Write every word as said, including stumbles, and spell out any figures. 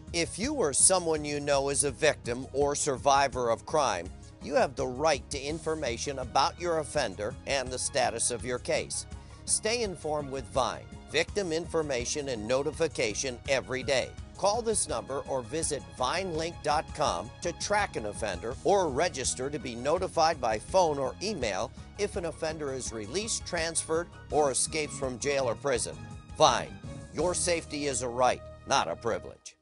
If you or someone you know is a victim or survivor of crime, you have the right to information about your offender and the status of your case. Stay informed with Vine, victim information and notification every day. Call this number or visit vine link dot com to track an offender or register to be notified by phone or email if an offender is released, transferred, or escapes from jail or prison. Vine, your safety is a right, not a privilege.